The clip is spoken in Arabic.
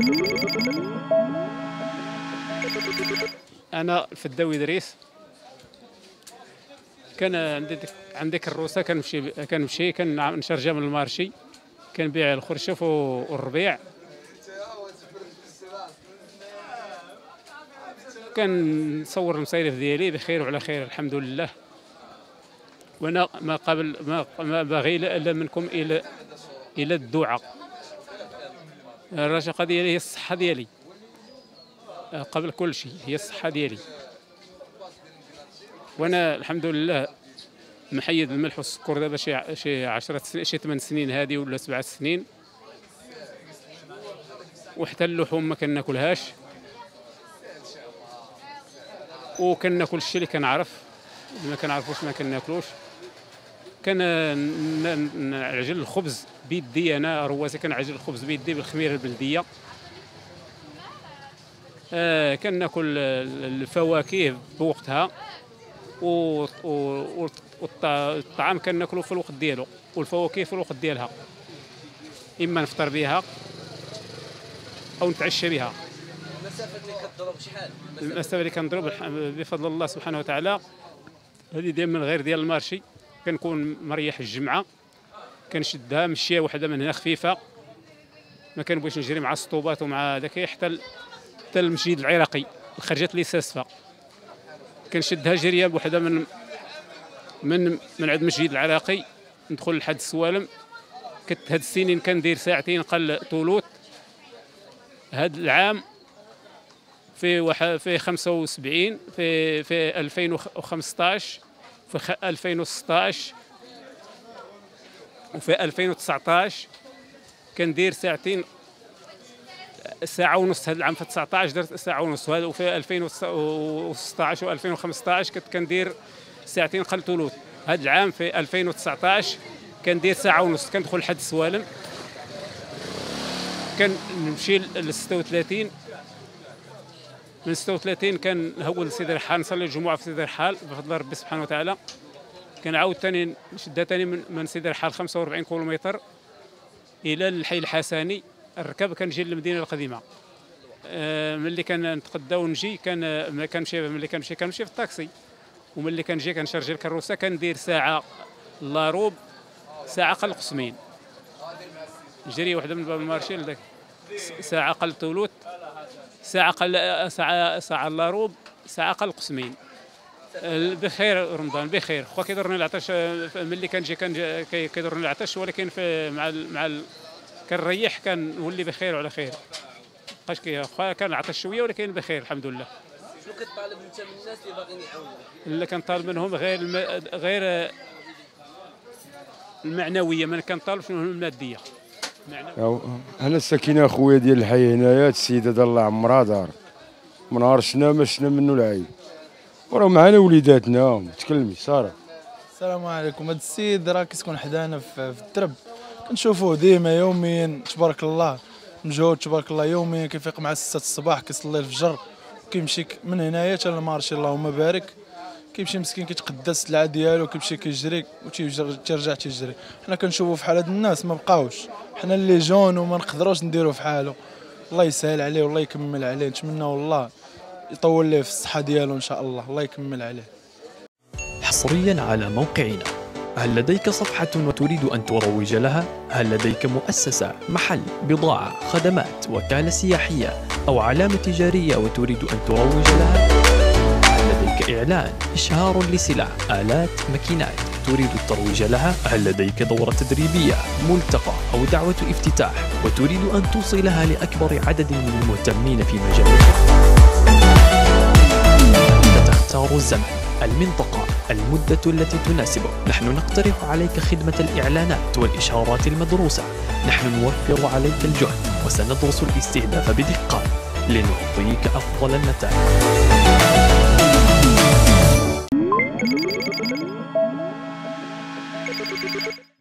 انا فداوي ادريس. كان عندي كروسه، كنمشي كنشرجها من المارشي، كنبيع الخرشف والربيع. كنصور المصايرف ديالي بخير وعلى خير الحمد لله. وانا ما باغي الا منكم الى الدعاء. الرشقه ديالي هي الصحه ديالي قبل كل شيء، هي الصحه ديالي. وانا الحمد لله محيد الملح والسكر دابا شي 10 سنين، شي 8 سنين هذه ولا 7 سنين. وحتى اللحوم ما كناكلهاش، وكناكل الشيء اللي كنعرف، اللي ما كنعرفوش ما كناكلوش. كنعجن الخبز بيدي، انا رواسي كنعجن الخبز بيدي بالخميره البلديه. كناكل الفواكه بوقتها، والطعام كناكلو في الوقت ديالو، والفواكه في الوقت ديالها. اما نفطر بها او نتعشى بها. المسافه اللي كتضرب شحال؟ المسافه اللي كنضرب بفضل الله سبحانه وتعالى هذه ديال من غير ديال المارشي. كنكون مريح الجمعه، كنشدها مشيه وحده من هنا خفيفه، ما كنبغيش نجري مع السطوبات ومع داك حتى المسجد العراقي، الخرجات اللي ساسفه كنشدها جريه بوحده من عند المسجد العراقي، ندخل لحد السوالم. هاد السنين كندير ساعتين قل طولوت. هاد العام في 75، في 2015، في 2016 وفي 2019 كندير ساعتين، ساعة ونص. هذا العام في 19 درت ساعة ونص، وفي 2016 و 2015 كنت كندير ساعتين قل طولوت. هذا العام في 2019 كندير ساعة ونص، كندخل لحد السوالم، كنمشي ل 36. من 36 كنهول لسيدي الرحال، نصلي الجمعة في سيدي الرحال بفضل ربي سبحانه وتعالى. كنعاود ثاني نشدها ثاني من سيدي الرحال 45 كيلومتر الى الحي الحسني. الركب كنجي للمدينه القديمه. ملي كنتقدا ونجي كنمشي في الطاكسي، وملي كنجي كنشرجي الكروسه كندير ساعه لاروب، ساعه قل قسمين. نجري وحده من باب المارشي لذاك، ساعه قل طولوت، ساعه لاروب، ساعه قل قسمين. بخير رمضان بخير. خو كيضرني العطش ملي كنجي كيضرني العطش، ولكن كنريح كنولي بخير وعلى خير. بقاش كان العطش شويه ولكن بخير الحمد لله. شنو كتطالب انت من الناس اللي باغيين يعاونوك؟ اللي كنطالب منهم غير المعنويه، ما كنطالبش منهم الماديه. انا الساكنه اخويا ديال الحي هنايا، السيده دار الله عمرها دار، من نهار شنا ما شنا منه العيب، وراه معنا وليداتنا. تكلمي ساره. السلام عليكم. هذا السيد راه كيسكن حدانا في الدرب، كنشوفوه ديما يوميا تبارك الله مجهود تبارك الله. يوميا كيفيق مع 6 الصباح كيصلي الفجر، كيمشي من هنايا حتى للمارشي اللهم بارك. كيمشي مسكين كيتقدى السلعه ديالو، كيمشي كيجري وتيرجع تيجري. حنا كنشوفوا في حال هاد الناس ما بقاوش، حنا اللي جون وما نقدروش نديروا في حاله. الله يسهل عليه والله يكمل عليه. نتمنى والله يطول ليه في الصحه ديالو ان شاء الله، الله يكمل عليه. حصريا على موقعنا. هل لديك صفحة وتريد أن تروج لها؟ هل لديك مؤسسة، محل، بضاعة، خدمات، وكالة سياحية أو علامة تجارية وتريد أن تروج لها؟ هل لديك إعلان، إشهار لسلع، آلات، ماكينات تريد الترويج لها؟ هل لديك دورة تدريبية، ملتقى أو دعوة افتتاح وتريد أن توصلها لأكبر عدد من المهتمين في مجالك؟ أنت تختار الزمن، المنطقة، المدة التي تناسبك. نحن نقترح عليك خدمة الإعلانات والإشهارات المدروسة. نحن نوفر عليك الجهد وسندرس الاستهداف بدقة لنعطيك أفضل النتائج.